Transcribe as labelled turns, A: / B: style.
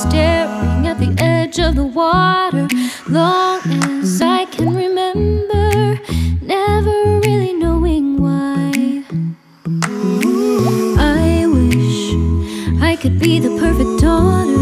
A: staring at the edge of the water. Long as I can remember, never really knowing why. I wish I could be the perfect daughter,